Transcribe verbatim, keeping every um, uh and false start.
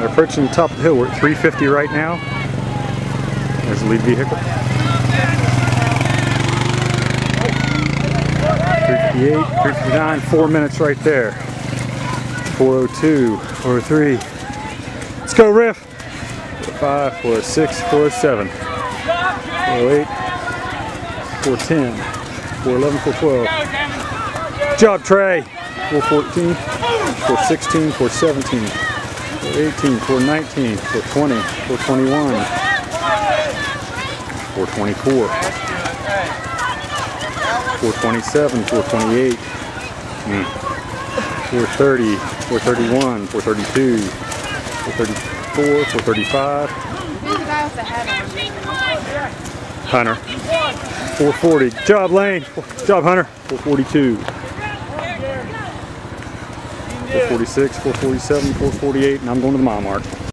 We're approaching the top of the hill. We're at three fifty right now. There's the lead vehicle. three fifty-eight, three fifty-nine, four minutes right there. four oh two, four oh three. Let's go, Riff. four oh five, four oh six, four oh seven, four oh eight, four ten, four eleven, four twelve. Good job, Trey. four fourteen, four sixteen, four seventeen, four eighteen, four nineteen, four twenty, four twenty-one, four twenty-four, four twenty-seven, four twenty-eight, mm. four thirty, four thirty-one, four thirty-two, four thirty-four, four thirty-five. Who's the guy with the hat on? Hunter. four forty. Good job, Lane. Good job, Hunter. four forty-two. four forty-six, four forty-seven, four forty-eight, and I'm going to the mile mark.